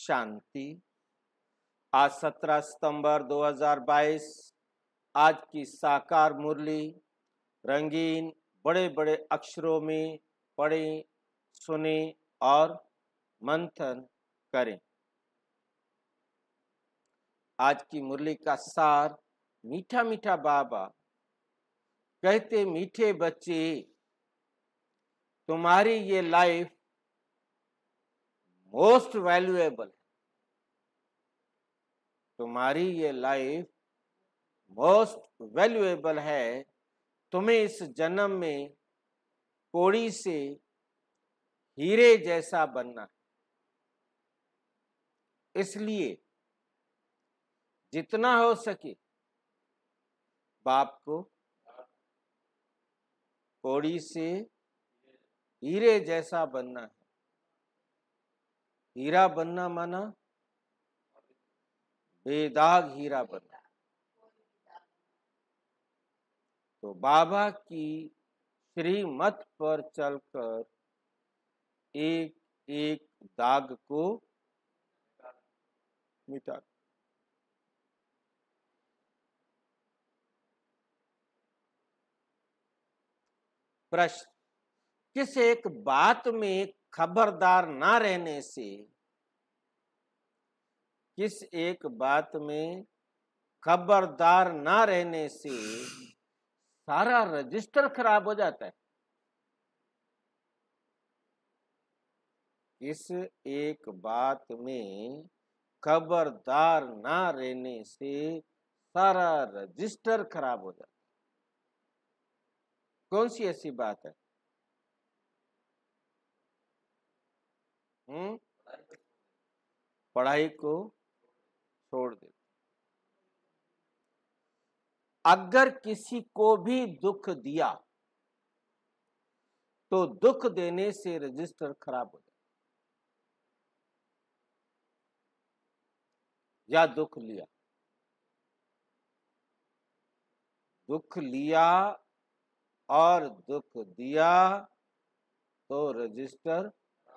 शांति। आज 17 सितंबर 2022 आज की साकार मुरली रंगीन बड़े बड़े अक्षरों में पढ़ें, सुने और मंथन करें। आज की मुरली का सार मीठा मीठा बाबा कहते, मीठे बच्चे तुम्हारी ये लाइफ मोस्ट वैल्यूएबल है। तुम्हारी ये लाइफ मोस्ट वैल्यूएबल है। तुम्हें इस जन्म में कोड़ी से हीरे जैसा बनना है। इसलिए जितना हो सके बाप को कोड़ी से हीरे जैसा बनना है। हीरा बनना माना बेदाग हीरा बनना। तो बाबा की श्रीमत पर चलकर एक एक दाग को मिटा। प्रश्न, किस एक बात में खबरदार ना रहने से, किस एक बात में खबरदार ना रहने से सारा रजिस्टर खराब हो जाता है? इस एक बात में खबरदार ना रहने से सारा रजिस्टर खराब हो जाता है। कौन सी ऐसी बात है? पढ़ाई को छोड़ दे। अगर किसी को भी दुख दिया तो दुख देने से रजिस्टर खराब हो जाता। या दुख लिया, दुख लिया और दुख दिया तो रजिस्टर।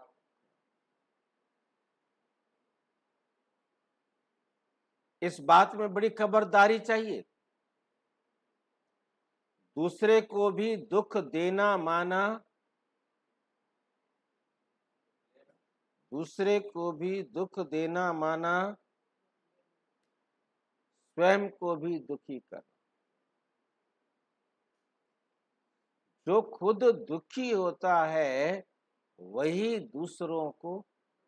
इस बात में बड़ी खबरदारी चाहिए। दूसरे को भी दुख देना माना, दूसरे को भी दुख देना माना स्वयं को भी दुखी करना। जो खुद दुखी होता है वही दूसरों को।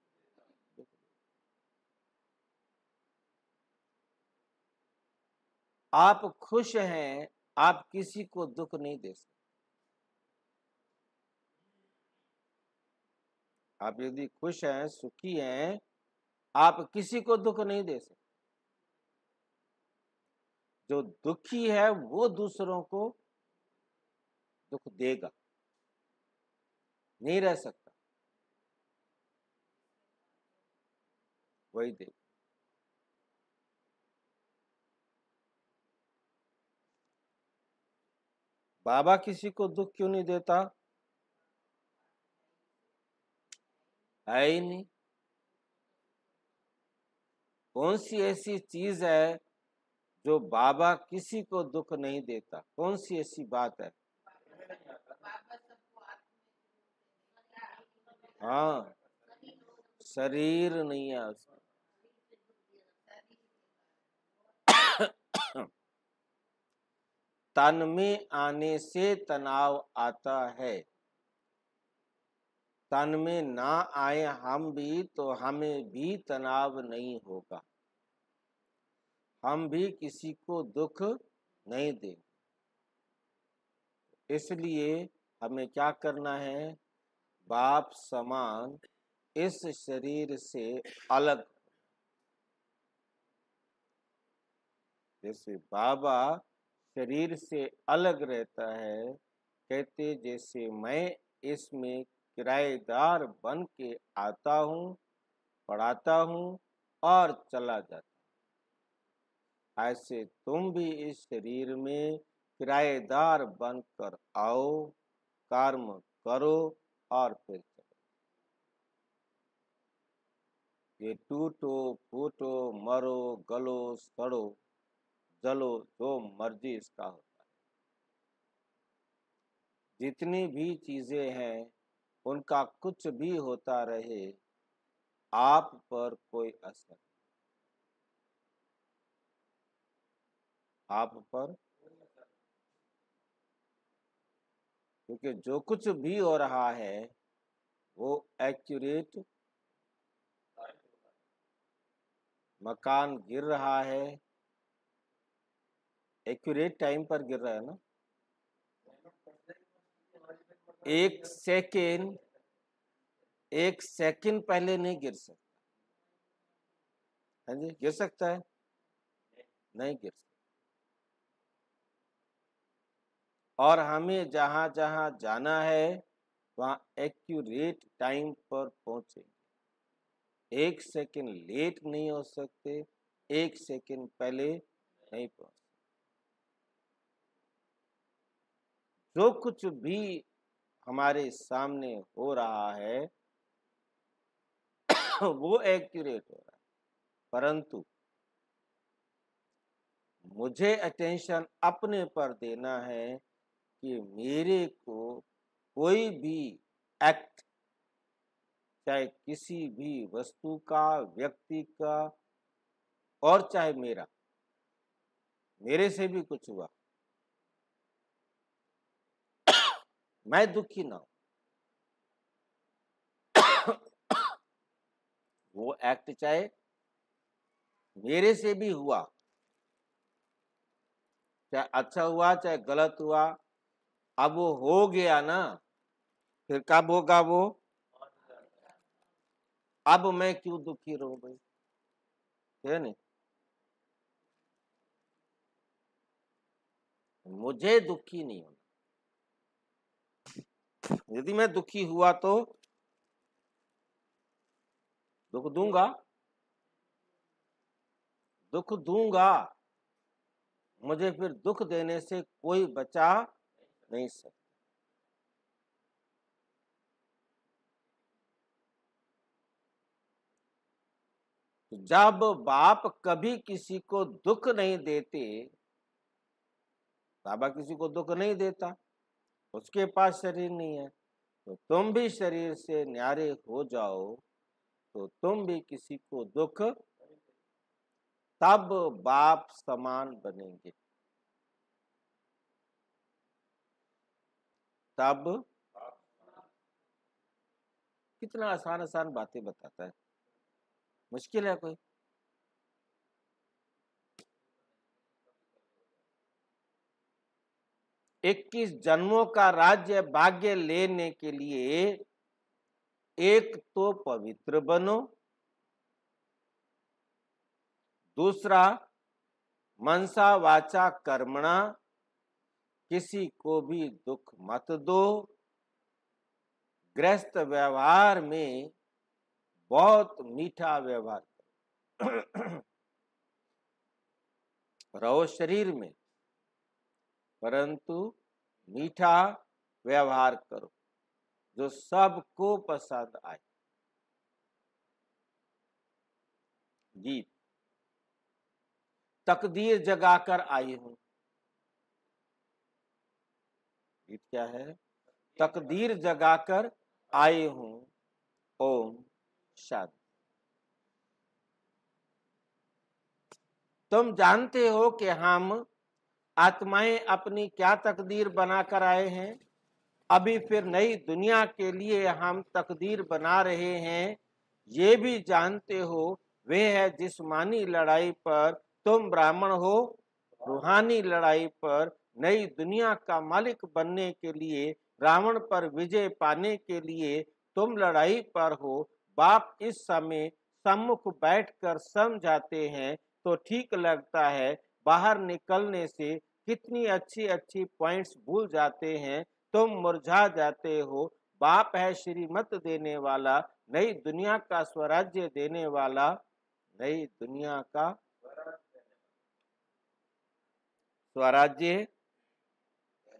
आप खुश हैं, आप किसी को दुख नहीं दे सकते। आप यदि खुश हैं, सुखी हैं, आप किसी को दुख नहीं दे सकते। जो दुखी है वो दूसरों को दुख देगा, नहीं रह सकता, वही देगा। बाबा किसी को दुख क्यों नहीं देता? है ही नहीं। कौन सी ऐसी चीज है जो बाबा किसी को दुख नहीं देता? कौन सी ऐसी बात है? हाँ, शरीर नहीं है उसका। तन में आने से तनाव आता है। तन में ना आए हम भी तो हमें भी तनाव नहीं होगा। हम भी किसी को दुख नहीं देंगे। इसलिए हमें क्या करना है? बाप समान इस शरीर से अलग। जैसे बाबा शरीर से अलग रहता है, कहते जैसे मैं इसमें किराएदार बन के आता हूँ, पढ़ाता हूँ और चला जाता हूँ, ऐसे तुम भी इस शरीर में किराएदार बनकर आओ, कर्म करो और फिर चलो। ये टूटो फूटो मरो गलो सड़ो जलो जो मर्जी इसका होता है। जितनी भी चीजें हैं उनका कुछ भी होता रहे, आप पर कोई असर, आप पर, क्योंकि जो कुछ भी हो रहा है वो एक्यूरेट, मकान गिर रहा है एक्यूरेट टाइम पर गिर रहा है ना। एक सेकेंड, एक सेकेंड पहले नहीं गिर सकता। हाँ जी, गिर सकता है? नहीं गिर सकता। और हमें जहां जहां जाना है वहां एक्यूरेट टाइम पर पहुंचेंगे। एक सेकेंड लेट नहीं हो सकते, एक सेकेंड पहले नहीं पहुंच। जो कुछ भी हमारे सामने हो रहा है वो एक्यूरेट हो रहा है, परंतु मुझे अटेंशन अपने पर देना है कि मेरे को कोई भी एक्ट, चाहे किसी भी वस्तु का, व्यक्ति का, और चाहे मेरे से भी कुछ हुआ, मैं दुखी ना हूं। वो एक्ट चाहे मेरे से भी हुआ, चाहे अच्छा हुआ चाहे गलत हुआ, अब वो हो गया ना, फिर कब होगा वो? अब मैं क्यों दुखी रहूं भाई, है नहीं? मुझे दुखी नहीं होना। यदि मैं दुखी हुआ तो दुख दूंगा, दुख दूंगा, मुझे फिर दुख देने से कोई बचा नहीं सकता। जब बाप कभी किसी को दुख नहीं देते, बाबा किसी को दुख नहीं देता, उसके पास शरीर नहीं है, तो तुम भी शरीर से न्यारे हो जाओ तो तुम भी किसी को दुख, तब बाप समान बनेंगे। तब कितना आसान आसान बातें बताता है, मुश्किल है कोई? 21 जन्मों का राज्य भाग्य लेने के लिए एक तो पवित्र बनो, दूसरा मनसा वाचा कर्मणा किसी को भी दुख मत दो, गृहस्थ व्यवहार में बहुत मीठा व्यवहार करो। रहो शरीर में परंतु मीठा व्यवहार करो जो सबको पसंद आए। गीत, तकदीर जगाकर आई हूं। गीत क्या है? तकदीर जगाकर आई हूं। ओम शांति। तुम जानते हो कि हम आत्माएं अपनी क्या तकदीर बनाकर आए हैं। अभी फिर नई दुनिया के लिए हम तकदीर बना रहे हैं। ये भी जानते हो वे है जिस्मानी लड़ाई पर तुम ब्राह्मण हो, रूहानी लड़ाई पर नई दुनिया का मालिक बनने के लिए, रावण पर विजय पाने के लिए तुम लड़ाई पर हो। बाप इस समय सम्मुख बैठकर समझाते हैं तो ठीक लगता है, बाहर निकलने से कितनी अच्छी अच्छी पॉइंट्स भूल जाते हैं, तुम मुरझा जाते हो। बाप है श्रीमत देने वाला, नई दुनिया का स्वराज्य देने वाला, नई दुनिया का स्वराज्य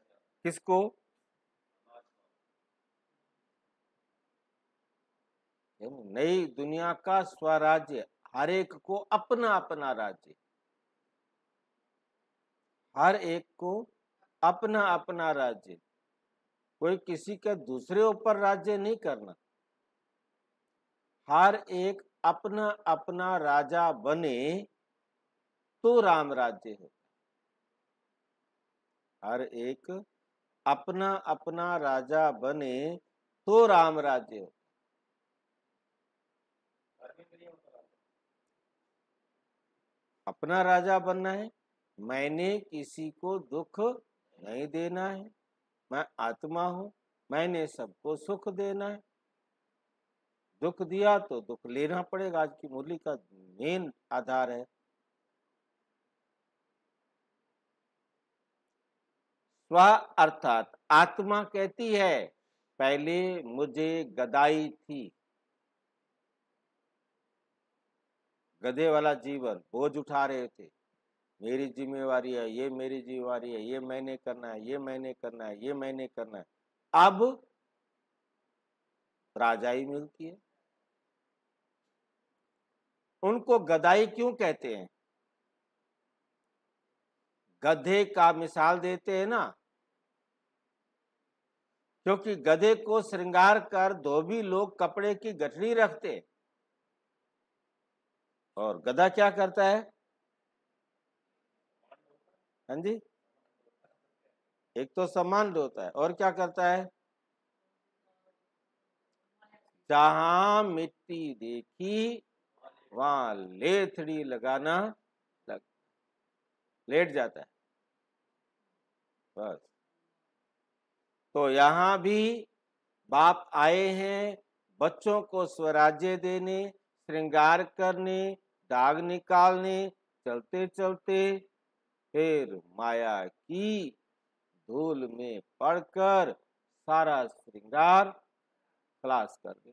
किसको? नई दुनिया का स्वराज्य, हर एक को अपना अपना राज्य, हर एक को अपना अपना राज्य, कोई किसी के दूसरे ऊपर राज्य नहीं करना, हर एक अपना अपना राजा बने तो राम राज्य है। हर एक अपना अपना राजा बने तो राम राज्य है। अपना राजा बनना है, मैंने किसी को दुख नहीं देना है, मैं आत्मा हूं, मैंने सबको सुख देना है। दुख दिया तो दुख लेना पड़ेगा, आज की मुरली का मेन आधार है। स्व अर्थात आत्मा कहती है पहले मुझे गदाई थी, गधे वाला जीवन, बोझ उठा रहे थे, मेरी जिम्मेवारी है, ये मेरी जिम्मेवारी है, ये मैंने करना है, ये मैंने करना है, ये मैंने करना है। अब राजाई मिलती है। उनको गदाई क्यों कहते हैं? गधे का मिसाल देते हैं ना, क्योंकि गधे को श्रृंगार कर धोबी लोग कपड़े की गठरी रखते, और गधा क्या करता है? हाँ जी, एक तो सम्मान होता है, और क्या करता है? जहां मिट्टी देखी वहां लेथड़ी लगाना लग, लेट जाता है बस। तो यहां भी बाप आए हैं बच्चों को स्वराज्य देने, श्रृंगार करने, दाग निकालने, चलते चलते फिर माया की धूल में पड़कर सारा श्रृंगार खलास कर दे।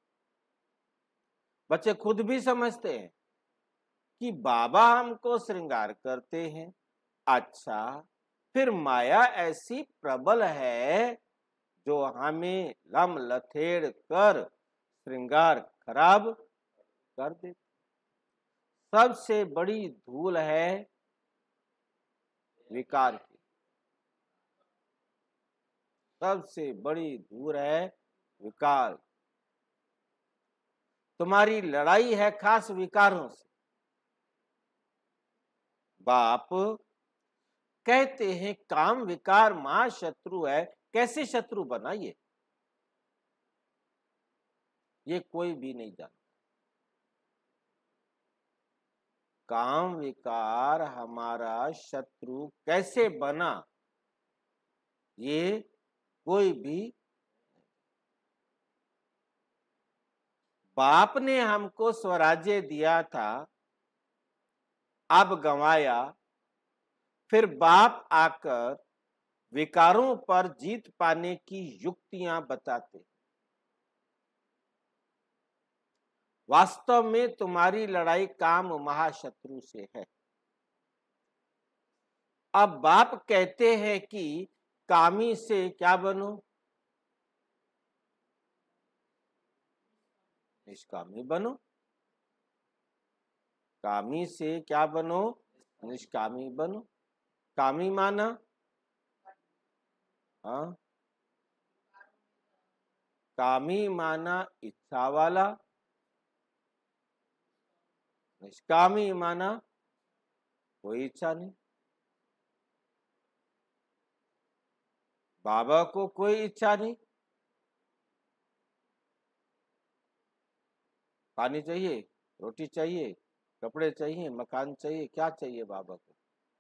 बच्चे खुद भी समझते हैं कि बाबा हमको श्रृंगार करते हैं, अच्छा फिर माया ऐसी प्रबल है जो हमें लम लथेड़ कर श्रृंगार खराब कर दे। सबसे बड़ी धूल है विकार की, सबसे बड़ी धूल है विकार। तुम्हारी लड़ाई है खास विकारों से। बाप कहते हैं काम विकार महा शत्रु है। कैसे शत्रु बना ये कोई भी नहीं जानता। काम विकार हमारा शत्रु कैसे बना ये कोई भी। बाप ने हमको स्वराज्य दिया था, अब गंवाया, फिर बाप आकर विकारों पर जीत पाने की युक्तियां बताते। वास्तव में तुम्हारी लड़ाई काम महाशत्रु से है। अब बाप कहते हैं कि कामी से क्या बनो? निष्कामी बनो। कामी से क्या बनो? निष्कामी बनो। कामी माना हाँ, कामी माना इच्छा वाला, निष्कामी माना कोई इच्छा नहीं। बाबा को कोई इच्छा नहीं। पानी चाहिए, रोटी चाहिए, कपड़े चाहिए, मकान चाहिए, क्या चाहिए बाबा को?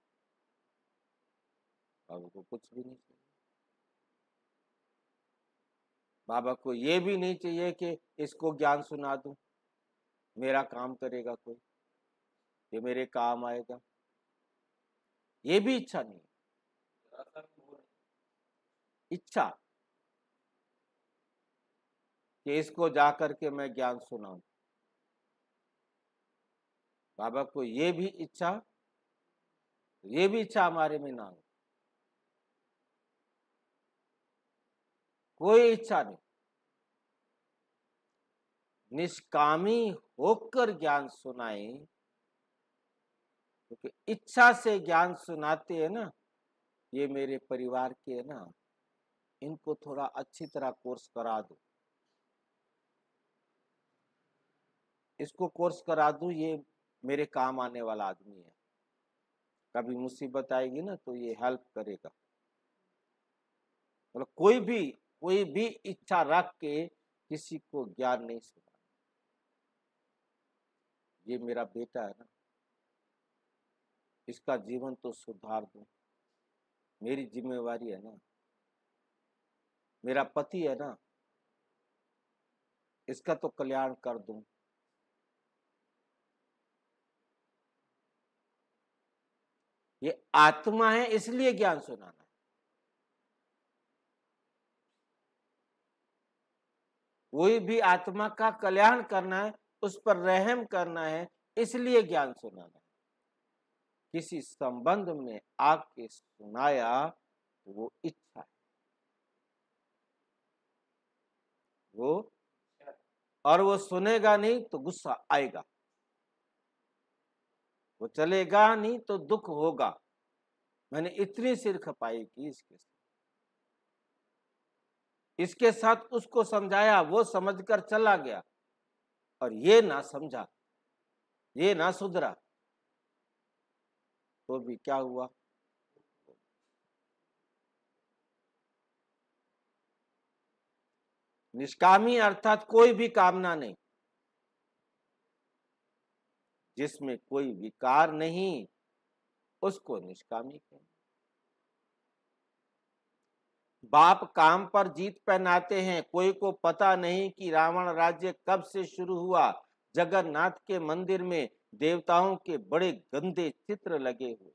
बाबा को कुछ भी नहीं चाहिए। बाबा को ये भी नहीं चाहिए कि इसको ज्ञान सुना दूं, मेरा काम करेगा कोई, ये मेरे काम आएगा, ये भी इच्छा नहीं। इच्छा कि इसको जा करके मैं ज्ञान सुनाऊं, बाबा को ये भी इच्छा हमारे में ना हो। कोई इच्छा नहीं। निष्कामी होकर ज्ञान सुनाए, क्योंकि इच्छा से ज्ञान सुनाते हैं ना, ये मेरे परिवार के है ना, इनको थोड़ा अच्छी तरह कोर्स करा दो, इसको कोर्स करा दूं, ये मेरे काम आने वाला आदमी है, कभी मुसीबत आएगी ना तो ये हेल्प करेगा। मतलब कोई भी इच्छा रख के किसी को ज्ञान नहीं सुना, ये मेरा बेटा है ना, इसका जीवन तो सुधार दूं, मेरी जिम्मेवारी है ना, मेरा पति है ना, इसका तो कल्याण कर दूं। ये आत्मा है, इसलिए ज्ञान सुनाना है। कोई भी आत्मा का कल्याण करना है, उस पर रहम करना है, इसलिए ज्ञान सुनाना है। किसी संबंध में आके सुनाया तो वो इच्छा है, वो और वो सुनेगा नहीं तो गुस्सा आएगा, वो चलेगा नहीं तो दुख होगा। मैंने इतनी सिर खपाई की इसके साथ उसको समझाया, वो समझकर चला गया, और ये ना समझा, ये ना सुधरा, तो भी क्या हुआ? निष्कामी अर्थात कोई भी कामना नहीं, जिसमें कोई विकार नहीं, उसको निष्कामी कहते। बाप काम पर जीत पहनाते हैं, कोई को पता नहीं कि रावण राज्य कब से शुरू हुआ। जगन्नाथ के मंदिर में देवताओं के बड़े गंदे चित्र लगे हुए।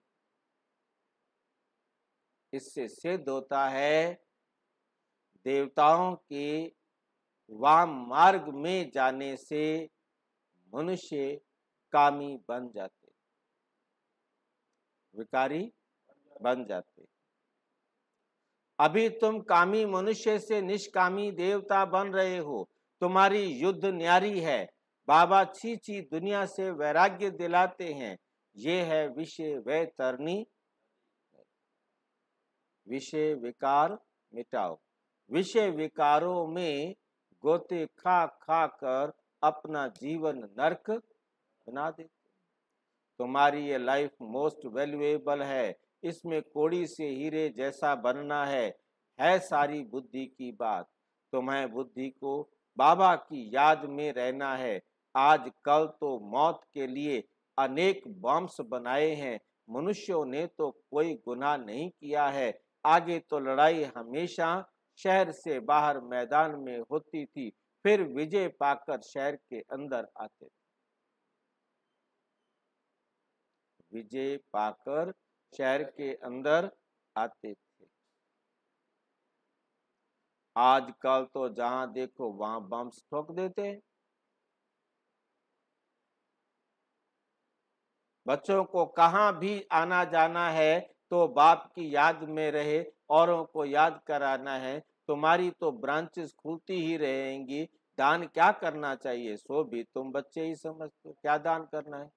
इससे सिद्ध होता है देवताओं के वाम मार्ग में जाने से मनुष्य कामी बन जाते, विकारी बन जाते। अभी तुम कामी मनुष्य से निष्कामी देवता बन रहे हो, तुम्हारी युद्ध न्यारी है। बाबा छी दुनिया से वैराग्य दिलाते हैं, ये है विषय वैतरणी, विषय विकार मिटाओ। विषय विकारों में गोते खा खा कर अपना जीवन नरक बना देते। तुम्हारी ये लाइफ मोस्ट वैल्यूएबल है, इसमें कोड़ी से हीरे जैसा बनना है सारी बुद्धि की बात। तुम्हें बुद्धि को बाबा की याद में रहना है। आज कल तो मौत के लिए अनेक बॉम्ब्स बनाए हैं, मनुष्यों ने तो कोई गुनाह नहीं किया है। आगे तो लड़ाई हमेशा शहर से बाहर मैदान में होती थी, फिर विजय पाकर शहर के अंदर आते थे। विजय पाकर शहर के अंदर आते थे। आजकल तो जहां देखो वहां बम ठोक देते हैं। बच्चों को कहां भी आना जाना है तो बाप की याद में रहे, औरों को याद कराना है। तुम्हारी तो ब्रांचेस खुलती ही रहेंगी। दान क्या करना चाहिए सो भी तुम बच्चे ही समझते हो। क्या दान करना है?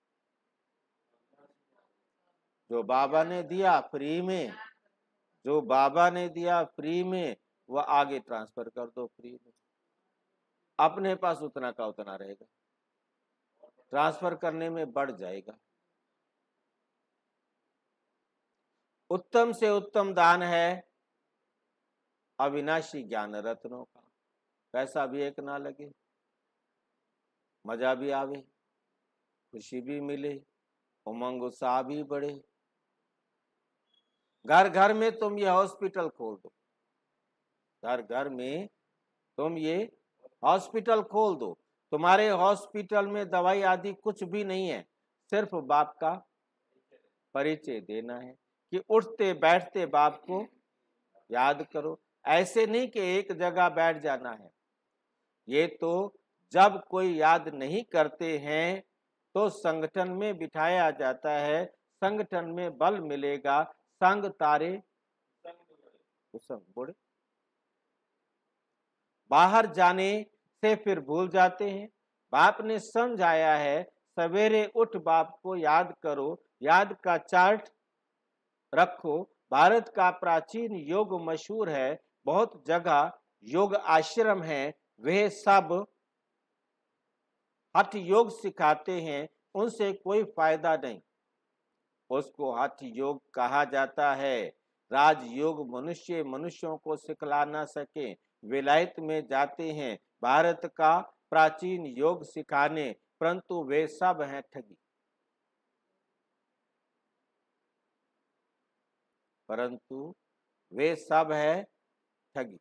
जो बाबा ने दिया फ्री में, जो बाबा ने दिया फ्री में, वह आगे ट्रांसफर कर दो फ्री में। अपने पास उतना का उतना रहेगा, ट्रांसफर करने में बढ़ जाएगा। उत्तम से उत्तम दान है अविनाशी ज्ञान रत्नों का। पैसा भी एक ना लगे, मजा भी आवे, खुशी भी मिले, उमंग उत्साह भी बढ़े। घर घर में तुम ये हॉस्पिटल खोल दो, घर घर में तुम ये हॉस्पिटल खोल दो। तुम्हारे हॉस्पिटल में दवाई आदि कुछ भी नहीं है, सिर्फ बाप का परिचय देना है कि उठते बैठते बाप को याद करो। ऐसे नहीं कि एक जगह बैठ जाना है। ये तो जब कोई याद नहीं करते हैं तो संगठन में बिठाया जाता है, संगठन में बल मिलेगा। संग तारे संग बोले, बाहर जाने से फिर भूल जाते हैं। बाप ने समझाया है, सवेरे उठ बाप को याद करो, याद का चार्ट रखो। भारत का प्राचीन योग मशहूर है, बहुत जगह योग आश्रम है, वे सब हठ योग सिखाते हैं, उनसे कोई फायदा नहीं। उसको हठ योग कहा जाता है। राजयोग मनुष्य मनुष्यों को सिखला ना सके, विलायत में जाते हैं भारत का प्राचीन योग सिखाने, परंतु वे सब हैं ठगी। परंतु वे सब है ठगी।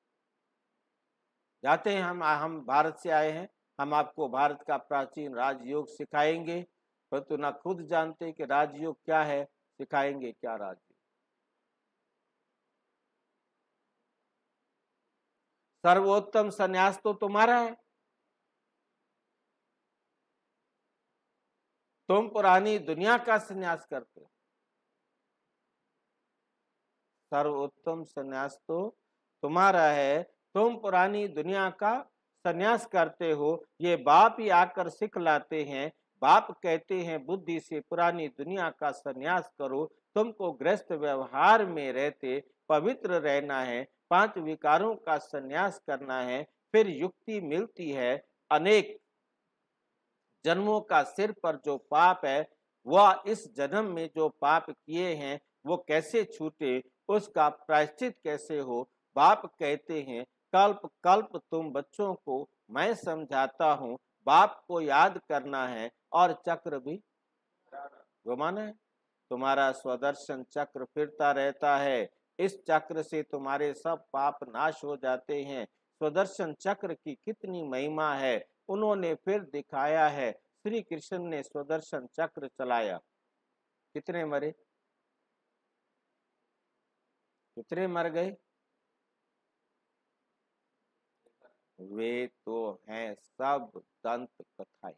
जाते हैं हम भारत से आए हैं, हम आपको भारत का प्राचीन राजयोग सिखाएंगे, परंतु ना खुद जानते कि राजयोग क्या है, सिखाएंगे क्या राजयोग। सर्वोत्तम संन्यास तो तुम्हारा है, तुम पुरानी दुनिया का संन्यास करते हो। सर्वोत्तम संन्यास तो तुम्हारा है, तुम पुरानी दुनिया का संन्यास करते हो। ये बाप ही आकर सिखलाते हैं। बाप कहते हैं बुद्धि से पुरानी दुनिया का संन्यास करो, तुमको गृहस्थ व्यवहार में रहते पवित्र रहना है, 5 विकारों का संन्यास करना है। फिर युक्ति मिलती है, अनेक जन्मों का सिर पर जो पाप है, वह इस जन्म में जो पाप किए हैं वो कैसे छूटे, उसका प्रायश्चित कैसे हो। बाप कहते हैं कल्प कल्प तुम बच्चों को मैं समझाता हूँ, बाप को याद करना है और चक्र भी घुमाना है। तुम्हारा स्वदर्शन चक्र फिरता रहता है, इस चक्र से तुम्हारे सब पाप नाश हो जाते हैं। स्वदर्शन चक्र की कितनी महिमा है, उन्होंने फिर दिखाया है। श्री कृष्ण ने स्वदर्शन चक्र चलाया, कितने मरे, कितने मर गए? वे तो हैं सब दंत कथाएं,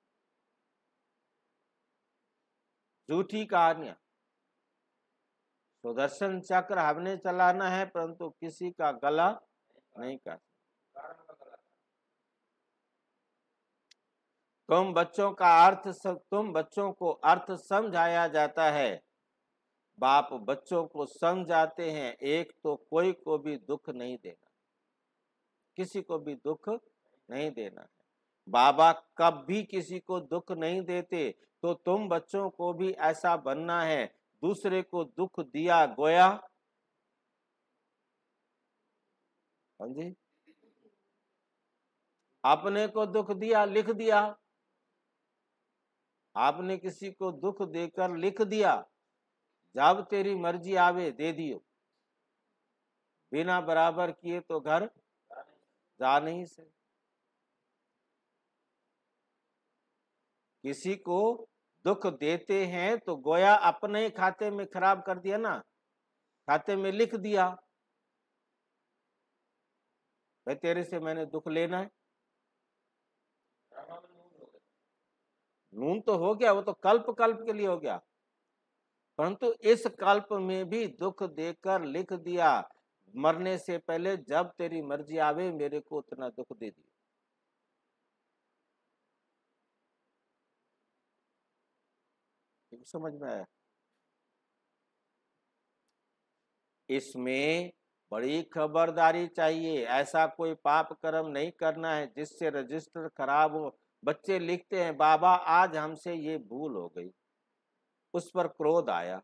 झूठी कहानियां। सुदर्शन चक्र हमने चलाना है, परंतु किसी का गला नहीं काट। तुम बच्चों को अर्थ समझाया जाता है, बाप बच्चों को समझाते हैं। एक तो कोई को भी दुख नहीं देना, किसी को भी दुख नहीं देना है। बाबा कभी किसी को दुख नहीं देते, तो तुम बच्चों को भी ऐसा बनना है। दूसरे को दुख दिया गोया, जी, अपने को दुख दिया लिख दिया। आपने किसी को दुख देकर लिख दिया, जब तेरी मर्जी आवे दे दियो, बिना बराबर किए तो घर जा नहीं से। किसी को दुख देते हैं तो गोया अपने खाते में खराब कर दिया ना, खाते में लिख दिया, भाई तेरे से मैंने दुख लेना है। नून तो हो गया, वो तो कल्प कल्प के लिए हो गया, परंतु इस कल्प में भी दुख देकर लिख दिया, मरने से पहले जब तेरी मर्जी आवे मेरे को उतना दुख दे दिया। समझ में आया? इसमें बड़ी खबरदारी चाहिए, ऐसा कोई पाप कर्म नहीं करना है जिससे रजिस्टर खराब हो। बच्चे लिखते हैं बाबा आज हमसे ये भूल हो गई, उस पर क्रोध आया,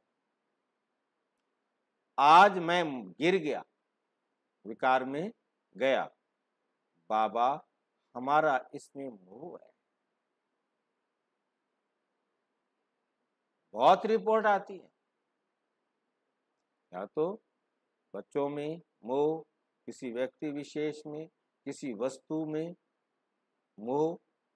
आज मैं गिर गया, विकार में गया। बाबा हमारा इसमें मोह है। बहुत रिपोर्ट आती है, या तो बच्चों में मोह, किसी व्यक्ति विशेष में, किसी वस्तु में मोह,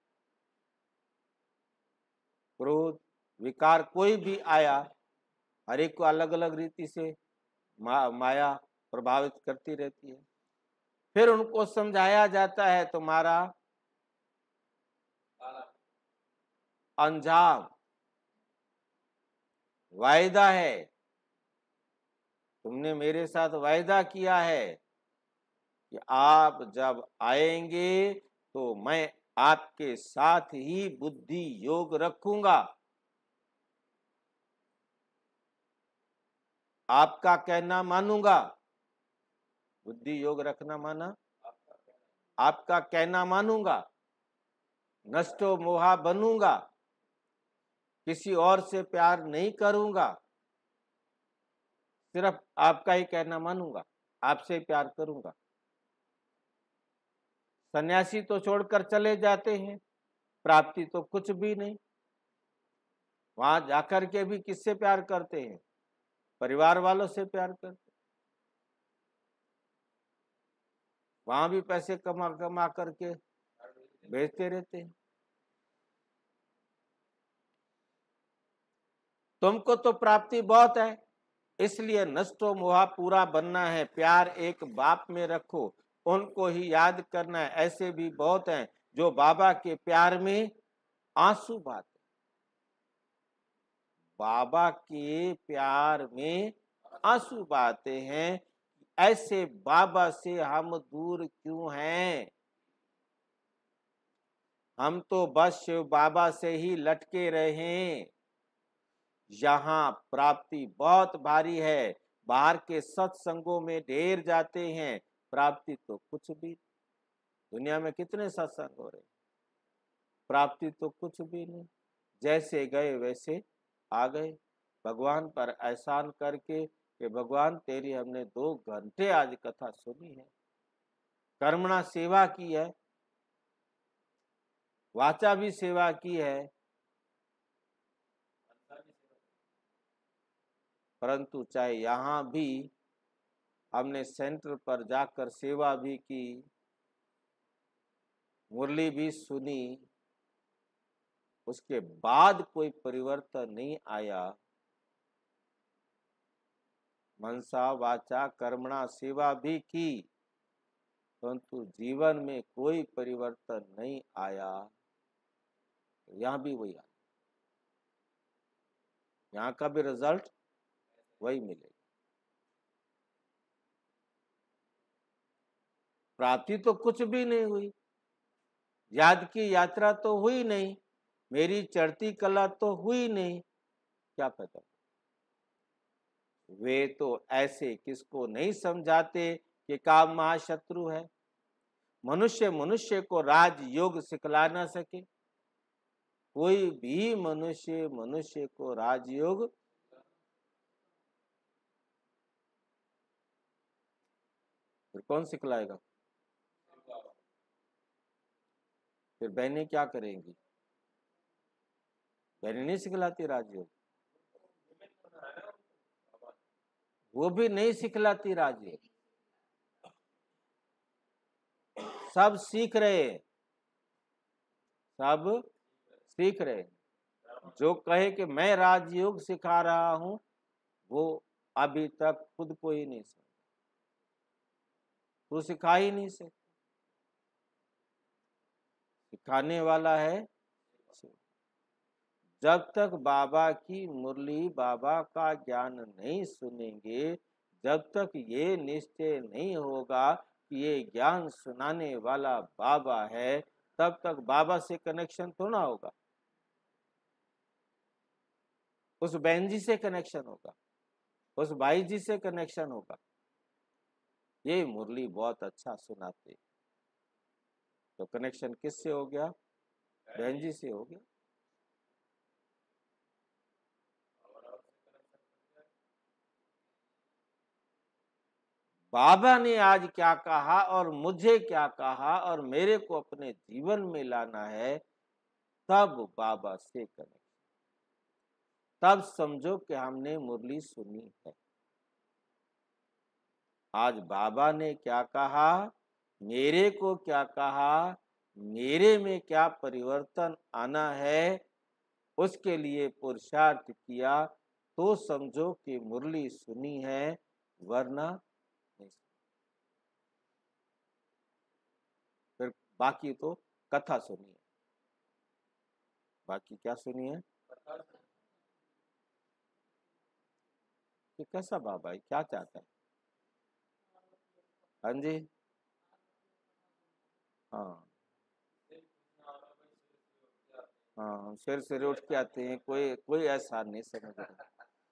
क्रोध, विकार कोई भी आया, हर एक को अलग अलग रीति से माया प्रभावित करती रहती है। फिर उनको समझाया जाता है तुम्हारा अंजाम वायदा है, तुमने मेरे साथ वायदा किया है कि आप जब आएंगे तो मैं आपके साथ ही बुद्धि योग रखूंगा। आपका कहना मानूंगा। बुद्धि योग रखना माना आपका कहना मानूंगा, नष्टो मोहा बनूंगा, किसी और से प्यार नहीं करूंगा, सिर्फ आपका ही कहना मानूंगा, आपसे ही प्यार करूंगा। सन्यासी तो छोड़कर चले जाते हैं, प्राप्ति तो कुछ भी नहीं। वहां जाकर के भी किससे प्यार करते हैं? परिवार वालों से प्यार करते। वहां भी पैसे कमा कमा करके भेजते रहते हैं। तुमको तो प्राप्ति बहुत है, इसलिए नष्टो मोहा पूरा बनना है। प्यार एक बाप में रखो, उनको ही याद करना है। ऐसे भी बहुत हैं जो बाबा के प्यार में आंसू बहाते। बाबा के प्यार में आंसू बहाते हैं। ऐसे बाबा से हम दूर क्यों हैं? हम तो बस शिव बाबा से ही लटके रहे। यहाँ प्राप्ति बहुत भारी है। बाहर के सत्संगों में ढेर जाते हैं, प्राप्ति तो कुछ भी। दुनिया में कितने सत्संग हो रहे, प्राप्ति तो कुछ भी नहीं। जैसे गए वैसे आ गए। भगवान पर एहसान करके कि भगवान तेरी हमने 2 घंटे आज कथा सुनी है, कर्मणा सेवा की है, वाचा भी सेवा की है, परंतु चाहे यहाँ भी हमने सेंटर पर जाकर सेवा भी की, मुरली भी सुनी, उसके बाद कोई परिवर्तन नहीं आया। मनसा वाचा कर्मणा सेवा भी की, परंतु जीवन में कोई परिवर्तन नहीं आया। यहाँ भी वही आया, यहाँ का भी रिजल्ट वही मिलेगा। प्राप्ति तो कुछ भी नहीं हुई, याद की यात्रा तो हुई नहीं, मेरी चढ़ती कला तो हुई नहीं, क्या पता। वे तो ऐसे किसको नहीं समझाते कि काम महाशत्रु है। मनुष्य मनुष्य को राजयोग सिखला ना सके, कोई भी मनुष्य मनुष्य को राजयोग फिर कौन सिखलाएगा? फिर बहनें क्या करेंगी? बहनें नहीं सिखलाती राजयोग, वो भी नहीं सिखलाती राजयोग। सब सीख रहे हैं, सब सीख रहे हैं। जो कहे कि मैं राजयोग सिखा रहा हूं, वो अभी तक खुद को ही नहीं समझा, वो सिखा ही नहीं सकता। सिखाने वाला है। जब तक बाबा की मुरली, बाबा का ज्ञान नहीं सुनेंगे, जब तक ये निश्चय नहीं होगा कि ये ज्ञान सुनाने वाला बाबा है, तब तक बाबा से कनेक्शन थोड़ा होगा। उस बहन जी से कनेक्शन होगा, उस भाई जी से कनेक्शन होगा। ये मुरली बहुत अच्छा सुनाते, तो कनेक्शन किससे हो गया? बहन जी से हो गया। बाबा ने आज क्या कहा और मुझे क्या कहा और मेरे को अपने जीवन में लाना है, तब बाबा से कनेक्ट, तब समझो कि हमने मुरली सुनी है। आज बाबा ने क्या कहा, मेरे को क्या कहा, मेरे में क्या परिवर्तन आना है, उसके लिए पुरुषार्थ किया, तो समझो कि मुरली सुनी है, वरना नहीं। फिर बाकी तो कथा सुनी है। बाकी क्या सुनी है? कि कैसा बाबा है, क्या चाहता है? हाँ जी, हाँ। हाँ, हम सवेरे उठ के आते हैं, कोई कोई ऐसा नहीं समझ रहा।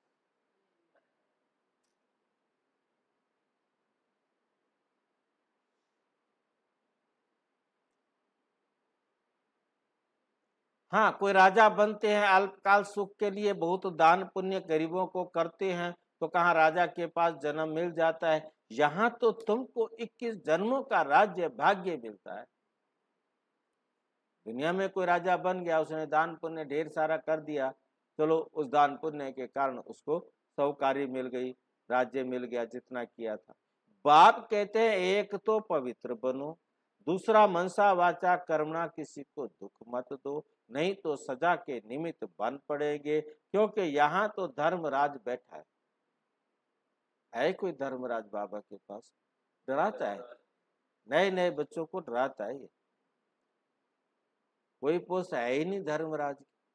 हाँ, कोई राजा बनते हैं अल्पकाल सुख के लिए, बहुत दान पुण्य गरीबों को करते हैं, तो कहाँ राजा के पास जन्म मिल जाता है। यहाँ तो तुमको 21 जन्मों का राज्य भाग्य मिलता है। दुनिया में कोई राजा बन गया, उसने दान पुण्य ढेर सारा कर दिया, चलो उस दान पुण्य के कारण उसको सौकारी मिल गई, राज्य मिल गया जितना किया था। बाप कहते हैं एक तो पवित्र बनो, दूसरा मनसा वाचा कर्मणा किसी को दुख मत दो, नहीं तो सजा के निमित्त बन पड़ेंगे, क्योंकि यहाँ तो धर्मराज बैठा है कोई धर्मराज बाबा के पास, डराता है, नए नए बच्चों को डराता है। कोई पोस्ट है ही नहीं धर्मराज,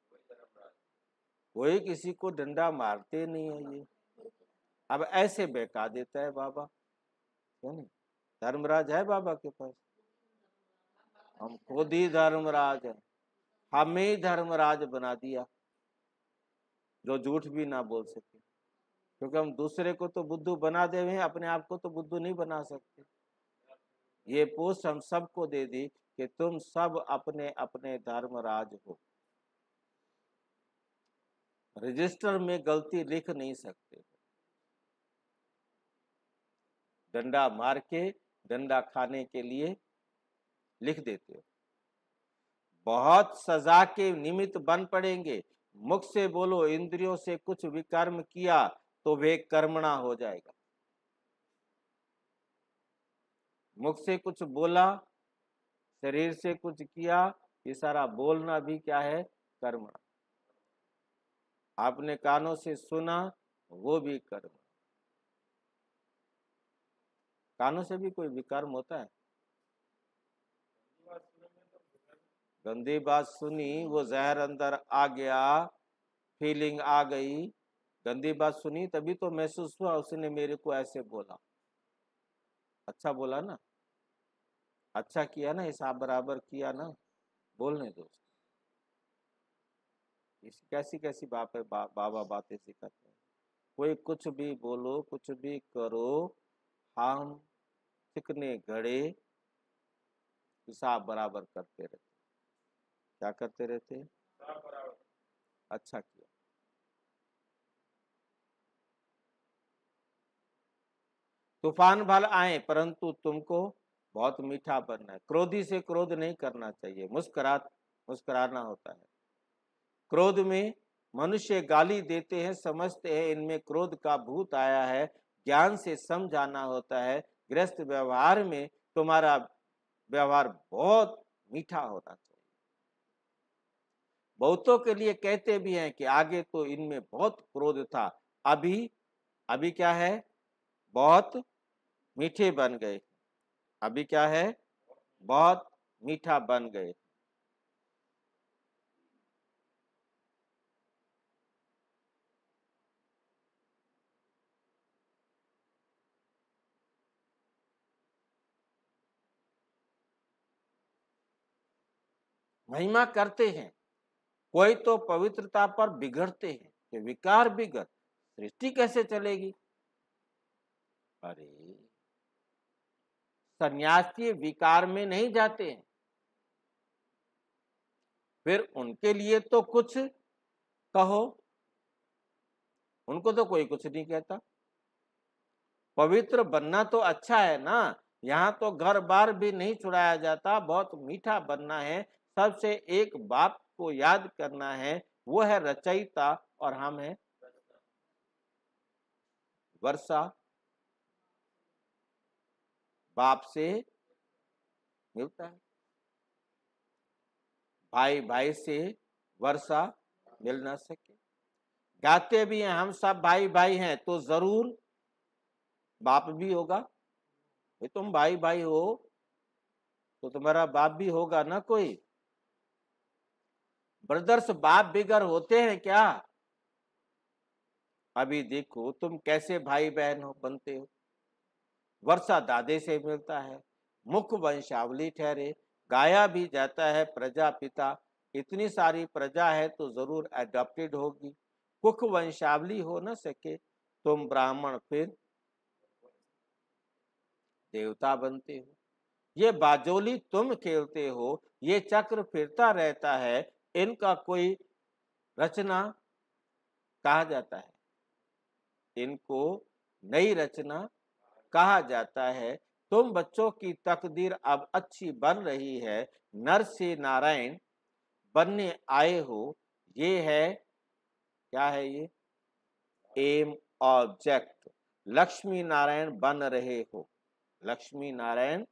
कोई किसी को डंडा मारते नहीं है ये। अब ऐसे बहका देता है बाबा, क्यों नहीं? धर्मराज है बाबा के पास, हम खुद ही धर्मराज है, हमें ही धर्मराज बना दिया, जो झूठ भी ना बोल सके, क्योंकि हम दूसरे को तो बुद्धू बना दे हैं, अपने आप को तो बुद्धू नहीं बना सकते। ये पोस्ट हम सबको दे दी कि तुम सब अपने अपने धर्मराज हो, रजिस्टर में गलती लिख नहीं सकते, डंडा मार के डंडा खाने के लिए लिख देते हो। बहुत सजा के निमित्त बन पड़ेंगे, मुख से बोलो इंद्रियों से कुछ विकर्म किया तो वे कर्मणा हो जाएगा। मुख से कुछ बोला, शरीर से कुछ किया, ये सारा बोलना भी क्या है? कर्मणा। आपने कानों से सुना, वो भी कर्म। कानों से भी कोई विकर्म होता है? गंदी बात सुनी, वो जहर अंदर आ गया, फीलिंग आ गई, गंदी बात सुनी तभी तो महसूस हुआ उसने मेरे को ऐसे बोला, अच्छा बोला ना, अच्छा किया ना, हिसाब बराबर किया ना, बोलने दो। कैसी कैसी बात है, बाबा बातें सिखाते हैं। कोई कुछ भी बोलो, कुछ भी करो, हम चिकने घड़े हिसाब बराबर करते रहते। क्या करते रहते? अच्छा किया। तूफान भल आए परंतु तुमको बहुत मीठा बनना है। क्रोधी से क्रोध नहीं करना चाहिए, मुस्कुराना होता है। क्रोध में मनुष्य गाली देते हैं, समझते हैं इनमें क्रोध का भूत आया है, ज्ञान से समझाना होता है। गृहस्थ व्यवहार में तुम्हारा व्यवहार बहुत मीठा होना चाहिए। बहुतों के लिए कहते भी हैं कि आगे तो इनमें बहुत क्रोध था, अभी अभी क्या है? बहुत मीठे बन गए। अभी क्या है? बहुत मीठा बन गए। महिमा करते हैं, कोई तो पवित्रता पर बिगड़ते हैं कि विकार बिगड़, सृष्टि कैसे चलेगी? अरे सन्यासी विकार में नहीं जाते हैं, फिर उनके लिए तो कुछ कहो, उनको तो कोई कुछ नहीं कहता। पवित्र बनना तो अच्छा है ना, यहाँ तो घर बार भी नहीं छुड़ाया जाता, बहुत मीठा बनना है। सबसे एक बाप को याद करना है, वो है रचयिता और हम हैं वर्षा। बाप से मिलता है, भाई भाई से वर्षा मिल ना सके। गाते भी हैं हम सब भाई भाई हैं, तो जरूर बाप भी होगा। ये तुम भाई भाई हो तो तुम्हारा बाप भी होगा ना कोई। ब्रदर्स बाप बिगर होते हैं क्या? अभी देखो तुम कैसे भाई बहन हो बनते हो। वर्षा दादे से मिलता है, मुख वंशावली ठहरे, गाया भी जाता है प्रजापिता इतनी सारी प्रजा है तो जरूर एडॉप्टेड होगी। कुक वंशावली हो न सके, तुम ब्राह्मण फिर देवता बनते हो। ये बाजोली तुम खेलते हो, ये चक्र फिरता रहता है, इनका कोई रचना कहा जाता है, इनको नई रचना कहा जाता है। तुम बच्चों की तकदीर अब अच्छी बन रही है, नर से नारायण बनने आए हो। ये है, क्या है ये? M object. लक्ष्मी नारायण बन रहे हो, लक्ष्मी नारायण।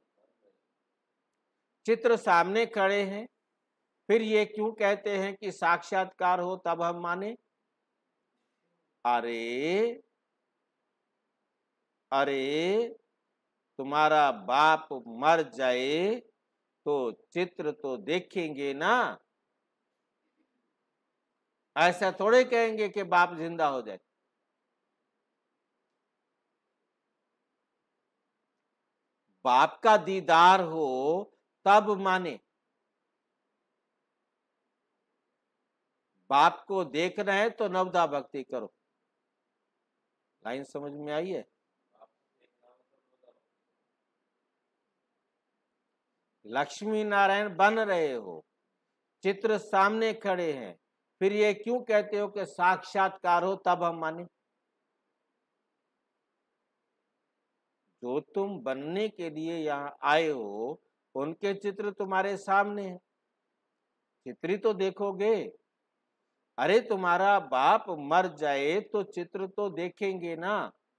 चित्र सामने खड़े हैं, फिर ये क्यों कहते हैं कि साक्षात्कार हो तब हम माने? अरे अरे, तुम्हारा बाप मर जाए तो चित्र तो देखेंगे ना, ऐसा थोड़े कहेंगे कि बाप जिंदा हो जाए। बाप का दीदार हो तब माने। बाप को देखना है तो नवदा भक्ति करो। लाइन समझ में आई है? लक्ष्मी नारायण बन रहे हो, चित्र सामने खड़े हैं, फिर ये क्यों कहते हो कि साक्षात्कार हो तब हम माने? जो तुम बनने के लिए यहाँ आए हो, उनके चित्र तुम्हारे सामने हैं, चित्र तो देखोगे। अरे तुम्हारा बाप मर जाए तो चित्र तो देखेंगे ना,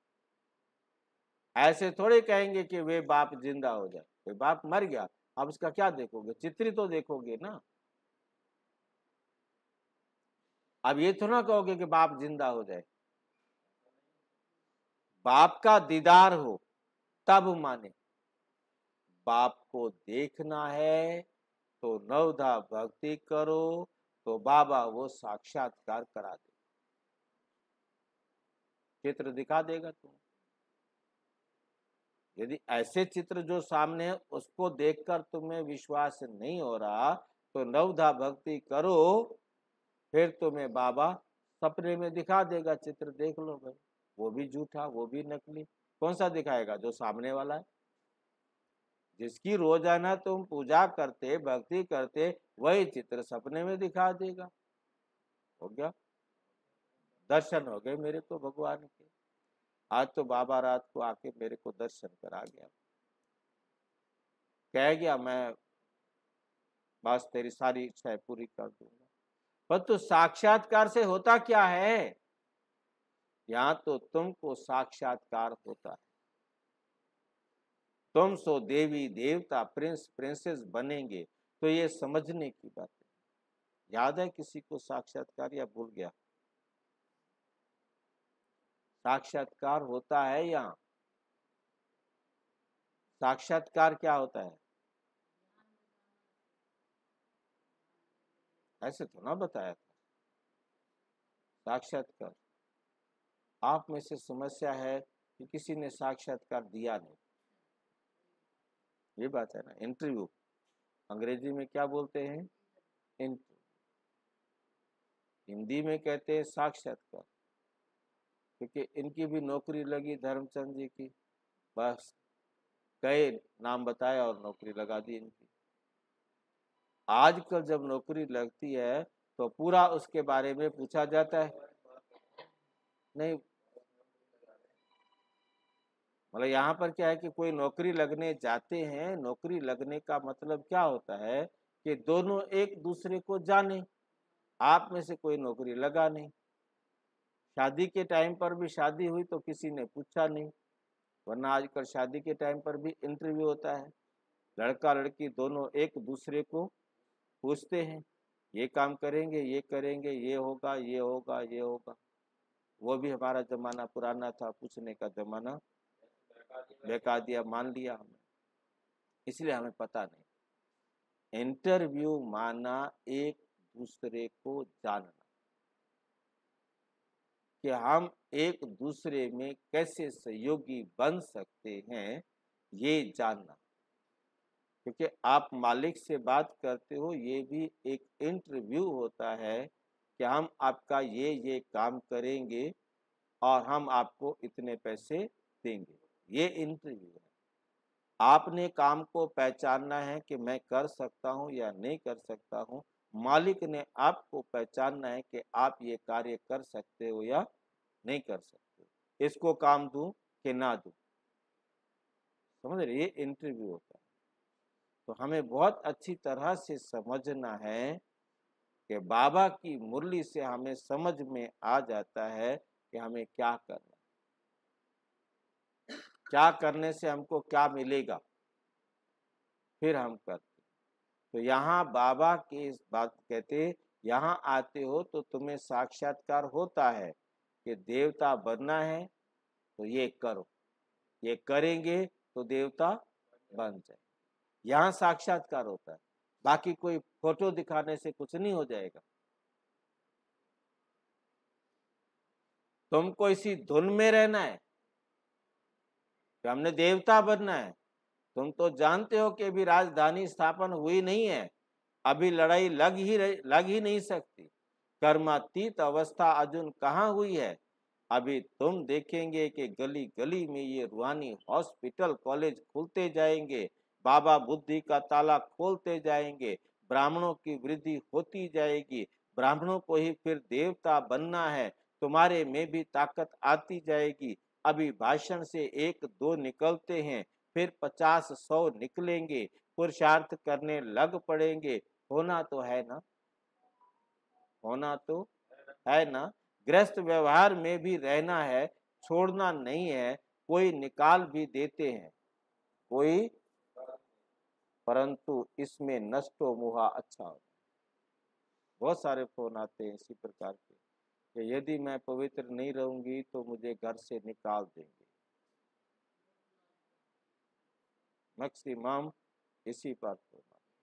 ऐसे थोड़े कहेंगे कि वे बाप जिंदा हो जाए। वे बाप मर गया, अब उसका क्या देखोगे? चित्र तो देखोगे ना। अब ये थोड़ा कहोगे कि बाप जिंदा हो जाए। बाप का दीदार हो तब माने। बाप को देखना है तो नवधा भक्ति करो, तो बाबा वो साक्षात्कार करा दे, चित्र दिखा देगा तुम। यदि ऐसे चित्र जो सामने है उसको देखकर तुम्हें विश्वास नहीं हो रहा तो नवधा भक्ति करो, फिर तुम्हें बाबा सपने में दिखा देगा चित्र, देख लो भाई। वो भी झूठा, वो भी नकली, कौन सा दिखाएगा? जो सामने वाला है, जिसकी रोजाना तुम पूजा करते भक्ति करते, वही चित्र सपने में दिखा देगा। हो गया, दर्शन हो गए मेरे को भगवान के। आज तो बाबा रात को आके मेरे को दर्शन करा गया, कह गया मैं बस तेरी सारी इच्छाएं पूरी कर दूंगा। पर तो साक्षात्कार से होता क्या है? यहाँ तो तुमको साक्षात्कार होता है, तुम सो देवी देवता प्रिंस प्रिंसेस बनेंगे। तो ये समझने की बात है। याद है किसी को साक्षात्कार या भूल गया? साक्षात्कार होता है यहाँ। साक्षात्कार क्या होता है? ऐसे तो ना बताया था। साक्षात्कार, आप में से समस्या है कि किसी ने साक्षात्कार दिया नहीं, ये बात है ना। इंटरव्यू अंग्रेजी में क्या बोलते हैं? इंटरव्यू। हिंदी में कहते हैं साक्षात्कार, क्योंकि इनकी भी नौकरी लगी धर्मचंद जी की, बस गए, नाम बताया और नौकरी लगा दी इनकी। आजकल जब नौकरी लगती है तो पूरा उसके बारे में पूछा जाता है। नहीं, मतलब यहाँ पर क्या है कि कोई नौकरी लगने जाते हैं, नौकरी लगने का मतलब क्या होता है कि दोनों एक दूसरे को जाने। आप में से कोई नौकरी लगा नहीं, शादी के टाइम पर भी शादी हुई तो किसी ने पूछा नहीं, वरना आजकल शादी के टाइम पर भी इंटरव्यू होता है। लड़का लड़की दोनों एक दूसरे को पूछते हैं, ये काम करेंगे, ये करेंगे, ये होगा, ये होगा, ये होगा। वो भी हमारा जमाना पुराना था, पूछने का जमाना बेकार दिया, मान लिया हमने, इसलिए हमें पता नहीं। इंटरव्यू माना एक दूसरे को जानना, कि हम एक दूसरे में कैसे सहयोगी बन सकते हैं, ये जानना। क्योंकि आप मालिक से बात करते हो, ये भी एक इंटरव्यू होता है कि हम आपका ये काम करेंगे और हम आपको इतने पैसे देंगे। ये इंटरव्यू है। आपने काम को पहचानना है कि मैं कर सकता हूँ या नहीं कर सकता हूँ। मालिक ने आपको पहचानना है कि आप ये कार्य कर सकते हो या नहीं कर सकते। इसको काम दूं कि ना दूं, समझ रहे? ये इंटरव्यू होता है। तो हमें बहुत अच्छी तरह से समझना है कि बाबा की मुरली से हमें समझ में आ जाता है कि हमें क्या करना, क्या करने से हमको क्या मिलेगा, फिर हम करते। तो यहाँ बाबा की इस बात कहते, यहाँ आते हो तो तुम्हें साक्षात्कार होता है कि देवता बनना है तो ये करो, ये करेंगे तो देवता बन जाए। यहाँ साक्षात्कार होता है, बाकी कोई फोटो दिखाने से कुछ नहीं हो जाएगा। तुमको इसी धुन में रहना है कि हमने देवता बनना है। तुम तो जानते हो कि अभी राजधानी स्थापन हुई नहीं है, अभी लड़ाई लग ही नहीं सकती। कर्मातीत अवस्था अर्जुन कहाँ हुई है। अभी तुम देखेंगे कि गली गली में ये रूहानी हॉस्पिटल कॉलेज खुलते जाएंगे, बाबा बुद्धि का ताला खोलते जाएंगे, ब्राह्मणों की वृद्धि होती जाएगी। ब्राह्मणों को ही फिर देवता बनना है, तुम्हारे में भी ताकत आती जाएगी। अभी भाषण से एक दो निकलते हैं, फिर 50-100 निकलेंगे, पुरुषार्थ करने लग पड़ेंगे। होना तो है ना, होना तो है ना। गृहस्थ व्यवहार में भी रहना है, छोड़ना नहीं है। कोई निकाल भी देते हैं, कोई, परंतु इसमें नष्टो मुहा अच्छा होता है। बहुत सारे फोन आते हैं इसी प्रकार के कि यदि मैं पवित्र नहीं रहूंगी तो मुझे घर से निकाल देंगे। मैक्सिमम इसी पर फोन,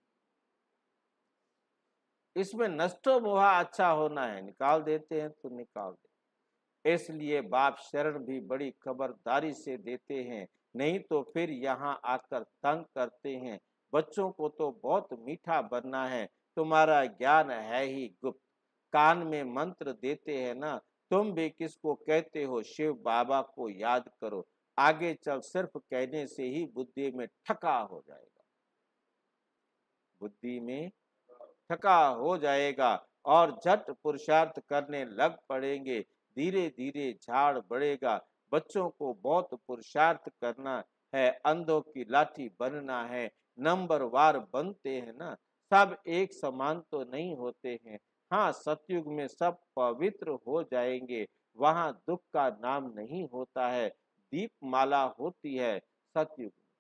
इसमें नष्टो मोहा अच्छा होना है, निकाल देते हैं तो निकाल दे। इसलिए बाप शरण भी बड़ी खबरदारी से देते हैं, नहीं तो फिर यहाँ आकर तंग करते हैं। बच्चों को तो बहुत मीठा बनना है, तुम्हारा ज्ञान है ही गुप्त। कान में मंत्र देते हैं ना, तुम भी किसको कहते हो शिव बाबा को याद करो। आगे चल सिर्फ कहने से ही बुद्धि में ठका हो जाएगा, बुद्धि में थका हो जाएगा और झट पुरुषार्थ करने लग पड़ेंगे। धीरे धीरे झाड़ बढ़ेगा। बच्चों को बहुत पुरुषार्थ करना है, अंधों की लाठी बनना है। नंबर वार बनते हैं ना, सब एक समान तो नहीं होते हैं। हाँ, सतयुग में सब पवित्र हो जाएंगे, वहां दुख का नाम नहीं होता है। दीप माला होती है सतयुग में।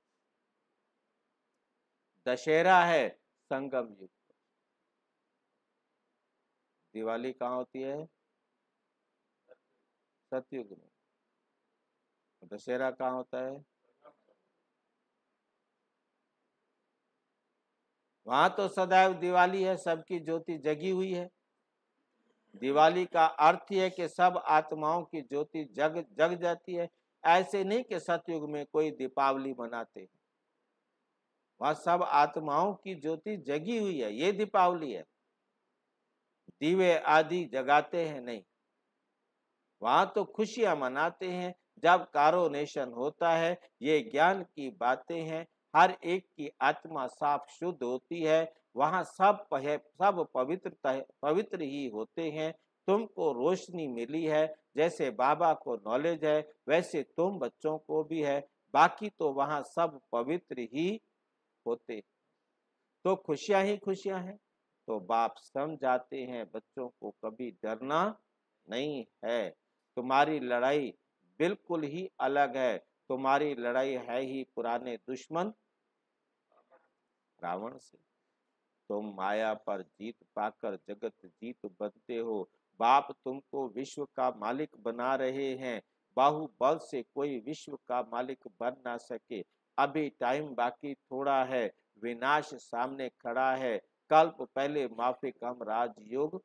दशहरा है संगम युग, दिवाली कहाँ होती है? सतयुग में। दशहरा कहाँ होता है? वहां तो सदैव दिवाली है, सबकी ज्योति जगी हुई है। दिवाली का अर्थ है कि सब आत्माओं की ज्योति जग जग जाती है। ऐसे नहीं कि सतयुग में कोई दीपावली मनाते हैं, वहां सब आत्माओं की ज्योति जगी हुई है, ये दीपावली है। दीवे आदि जगाते हैं नहीं, वहां तो खुशियां मनाते हैं जब कारोनेशन होता है। ये ज्ञान की बातें हैं, हर एक की आत्मा साफ शुद्ध होती है, वहां सब पवित्र ही होते हैं। तुमको रोशनी मिली है, जैसे बाबा को नॉलेज है वैसे तुम बच्चों को भी है, बाकी तो वहां सब पवित्र ही होते, तो खुशियां ही खुशियां हैं। तो बाप समझाते हैं बच्चों को कभी डरना नहीं है। तुम्हारी लड़ाई बिल्कुल ही अलग है, तुम्हारी लड़ाई है ही पुराने दुश्मन रावण से। तुम माया पर जीत पाकर जगत जीत बनते हो। बाप तुमको विश्व का मालिक बना रहे हैं, बाहुबल से कोई विश्व का मालिक बन ना सके। अभी टाइम बाकी थोड़ा है, विनाश सामने खड़ा है। कल्प पहले माफिक हम राजयोग,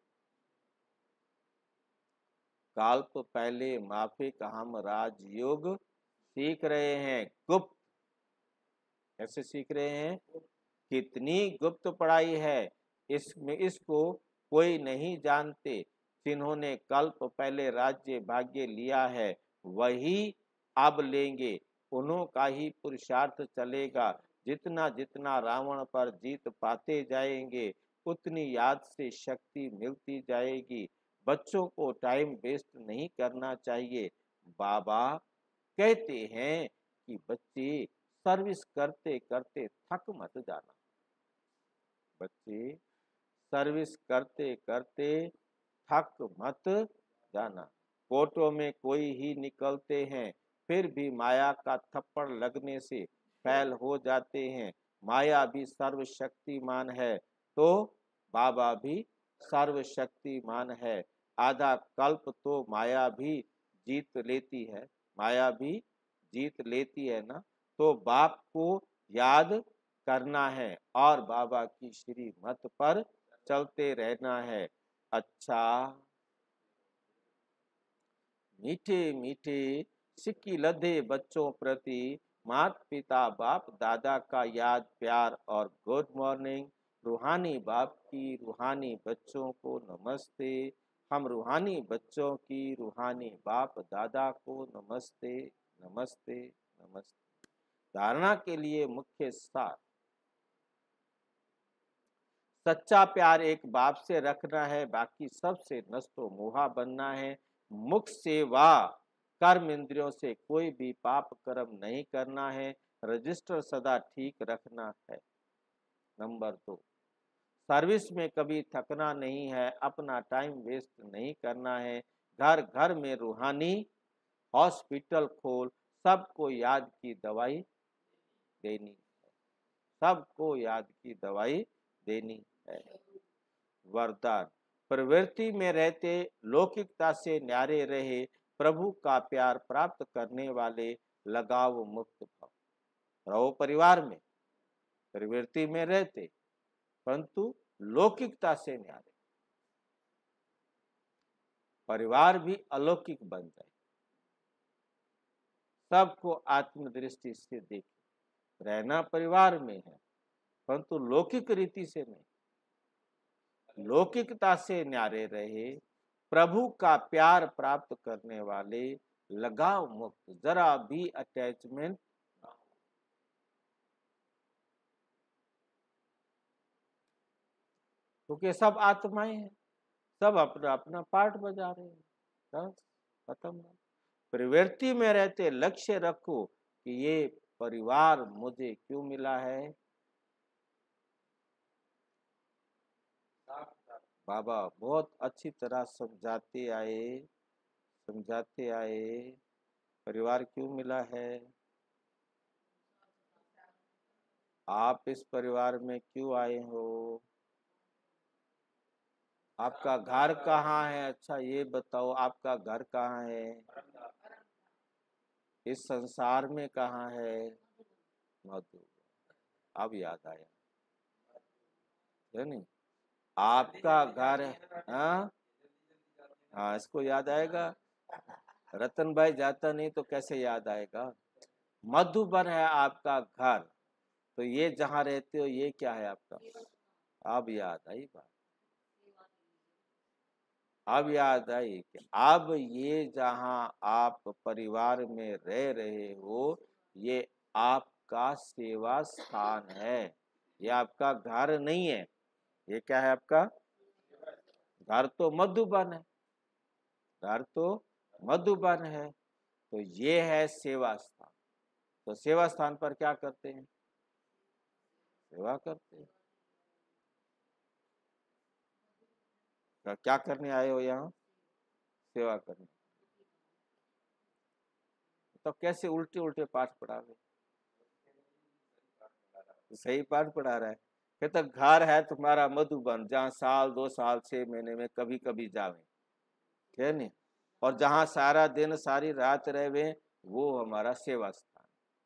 कल्प पहले माफिक हम राजयोग सीख रहे हैं। गुप्त कैसे सीख रहे हैं? कितनी गुप्त पढ़ाई है, इसको कोई नहीं जानते। जिन्होंने कल्प पहले राज्य भाग्य लिया है वही अब लेंगे, उन्हों का ही पुरुषार्थ चलेगा। जितना जितना रावण पर जीत पाते जाएंगे उतनी याद से शक्ति मिलती जाएगी। बच्चों को टाइम वेस्ट नहीं करना चाहिए। बाबा कहते हैं कि बच्चे सर्विस करते करते थक मत जाना। बच्चे सर्विस करते करते थक मत जाना। कोर्टों में कोई ही निकलते हैं, फिर भी माया का थप्पड़ लगने से फैल हो जाते हैं। माया भी सर्वशक्तिमान है तो बाबा भी सर्वशक्तिमान है। आधा कल्प तो माया भी जीत लेती है, माया भी जीत लेती है ना। तो बाप को याद करना है और बाबा की श्रीमत पर चलते रहना है। अच्छा, मीठे मीठे सिक्की लदे बच्चों प्रति माता पिता बाप दादा का याद प्यार और गुड मॉर्निंग। रूहानी बाप की रूहानी बच्चों को नमस्ते। हम रूहानी बच्चों की रूहानी बाप दादा को नमस्ते नमस्ते नमस्ते। धारणा के लिए मुख्य सार। सच्चा प्यार एक बाप से रखना है, बाकी सबसे नष्टो मोहा बनना है। मुख सेवा कर्म इंद्रियों से कोई भी पाप कर्म नहीं करना है। रजिस्टर सदा ठीक रखना है। नंबर 2, सर्विस में कभी थकना नहीं है, अपना टाइम वेस्ट नहीं करना है। घर घर में रूहानी हॉस्पिटल खोल, सबको याद की दवाई देनी है, सबको याद की दवाई देनी है। वरदान, प्रवृत्ति में रहते लौकिकता से न्यारे रहे, प्रभु का प्यार प्राप्त करने वाले लगाव मुक्त भव। रहो परिवार में, प्रवृत्ति में रहते परंतु लौकिकता से न्यारे, परिवार भी अलौकिक बन जाए। सबको आत्मदृष्टि से देखे। रहना परिवार में है परंतु लौकिक रीति से नहीं, लौकिकता से न्यारे रहे, प्रभु का प्यार प्राप्त करने वाले लगाव मुक्त, जरा भी अटैचमेंट ना हो। क्योंकि सब आत्माएं हैं, सब अपना अपना पार्ट बजा रहे हैं। बस खत्म। प्रवृत्ति में रहते लक्ष्य रखो कि ये परिवार मुझे क्यों मिला है। बाबा बहुत अच्छी तरह समझाते आए परिवार क्यों मिला है, आप इस परिवार में क्यों आए हो, आपका घर कहाँ है। अच्छा ये बताओ आपका घर कहाँ है, इस संसार में कहाँ है। मधु, अब याद आया है नहीं, आपका घर है। हाँ हाँ, इसको याद आएगा। रतन भाई जाता नहीं तो कैसे याद आएगा। मधुबन है आपका घर, तो ये जहाँ रहते हो ये क्या है आपका। अब याद आई बात, अब याद आई कि अब ये जहाँ आप परिवार में रह रहे हो ये आपका सेवा स्थान है, ये आपका घर नहीं है। ये क्या है आपका घर, तो मधुबन है, घर तो मधुबन है, तो ये है सेवा स्थान। तो सेवा स्थान पर क्या करते हैं, सेवा करते हैं। क्या करने आए हो यहाँ, सेवा करने। तो कैसे उल्टे उल्टे पाठ पढ़ा रहे, सही पाठ पढ़ा रहा है। कहता घर है तुम्हारा मधुबन, जहाँ साल 2 साल 6 महीने में कभी कभी जावे है नहीं, और जहाँ सारा दिन सारी रात रहे वो हमारा सेवा स्थान।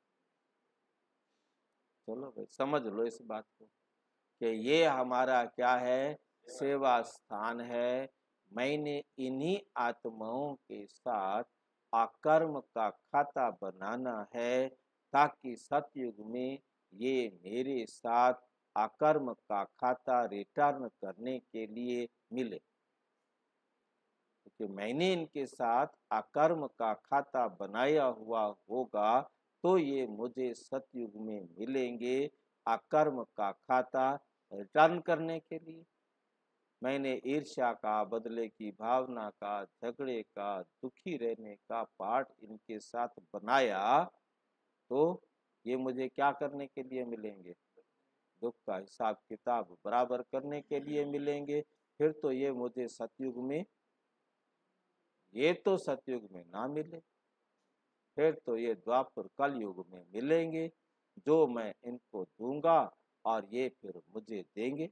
चलो भाई समझ लो इस बात को कि ये हमारा क्या है, सेवा स्थान है। मैंने इन्हीं आत्माओं के साथ अकर्म का खाता बनाना है ताकि सतयुग में ये मेरे साथ अकर्म का खाता रिटर्न करने के लिए मिले। क्योंकि मैंने इनके साथ अकर्म का खाता बनाया हुआ होगा तो ये मुझे सतयुग में मिलेंगे अकर्म का खाता रिटर्न करने के लिए। मैंने ईर्ष्या का, बदले की भावना का, झगड़े का, दुखी रहने का पाठ इनके साथ बनाया तो ये मुझे क्या करने के लिए मिलेंगे? दुख का हिसाब किताब बराबर करने के लिए मिलेंगे। फिर तो ये मुझे सतयुग में, ये तो सतयुग में ना मिले, फिर तो ये द्वापर कलयुग में मिलेंगे, जो मैं इनको दूंगा और ये फिर मुझे देंगे।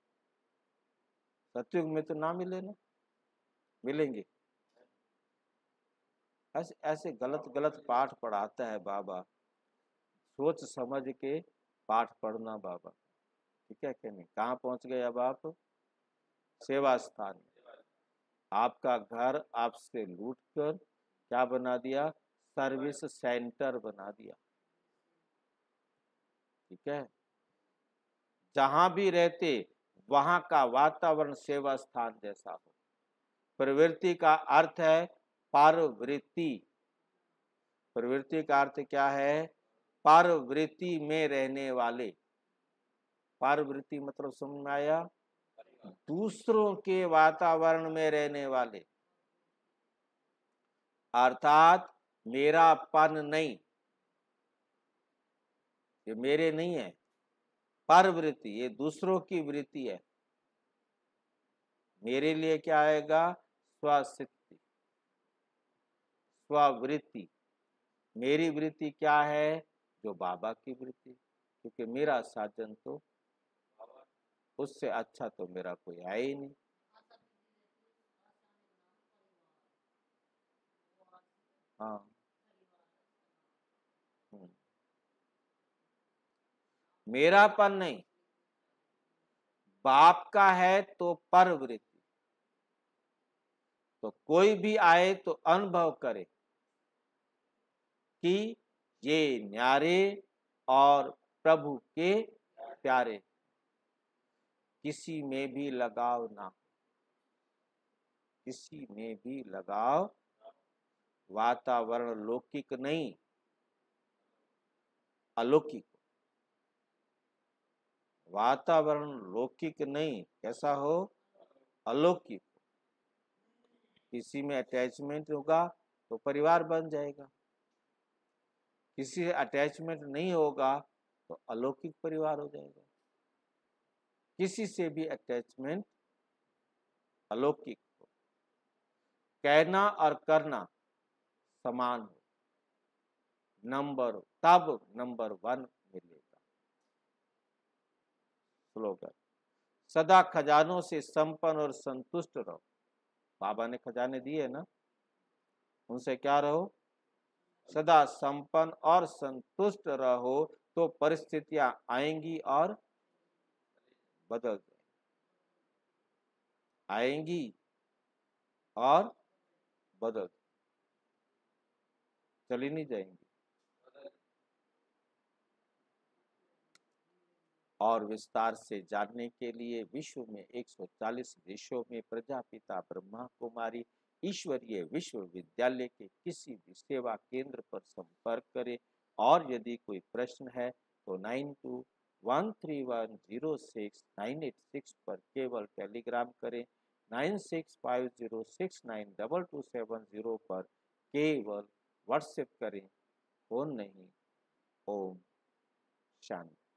सतयुग में तो ना मिले ना, मिलेंगे। ऐसे ऐसे गलत गलत पाठ पढ़ाता है बाबा, सोच समझ के पाठ पढ़ना बाबा, ठीक है कि नहीं? कहाँ पहुंच गए अब आप? सेवा स्थान। आपका घर आपसे लूट कर क्या बना दिया? सर्विस सेंटर बना दिया, ठीक है? जहां भी रहते वहां का वातावरण सेवा स्थान जैसा हो। प्रवृत्ति का अर्थ है पारवृत्ति। प्रवृत्ति का अर्थ क्या है? पारवृत्ति में रहने वाले। पारवृत्ति मतलब समझ में आया? दूसरों के वातावरण में रहने वाले, अर्थात मेरापन नहीं, ये मेरे नहीं है। परवृत्ति ये दूसरों की वृत्ति है। मेरे लिए क्या आएगा? स्वसिद्धि, स्ववृत्ति। मेरी वृत्ति क्या है? जो बाबा की वृत्ति, क्योंकि मेरा साजन तो, उससे अच्छा तो मेरा कोई है ही नहीं। हाँ, मेरापन नहीं, बाप का है तो परवृत्ति। तो कोई भी आए तो अनुभव करे कि ये न्यारे और प्रभु के प्यारे, किसी में भी लगाव ना, किसी में भी लगाव। वातावरण लौकिक नहीं, अलौकिक। वातावरण लौकिक नहीं, कैसा हो? अलौकिक। किसी में अटैचमेंट होगा तो परिवार बन जाएगा, किसी से अटैचमेंट नहीं होगा तो अलौकिक परिवार हो जाएगा। किसी से भी अटैचमेंट अलौकिक हो, कहना और करना समान हो, नंबर तब नंबर 1 मिलेगा। स्लोगन, सदा खजानों से संपन्न और संतुष्ट रहो। बाबा ने खजाने दिए ना, उनसे क्या रहो? सदा संपन्न और संतुष्ट रहो, तो परिस्थितियां आएंगी और बदल जाएंगी, आएंगी और बदल, चली नहीं जाएंगी। और विस्तार से जानने के लिए विश्व में 140 देशों में प्रजापिता ब्रह्मा कुमारी ईश्वरीय विश्वविद्यालय के किसी भी सेवा केंद्र पर संपर्क करें। और यदि कोई प्रश्न है तो 9213106986 पर केवल टेलीग्राम करें। 9650692270 पर केवल व्हाट्सएप करें, फोन नहीं। ओम शांति।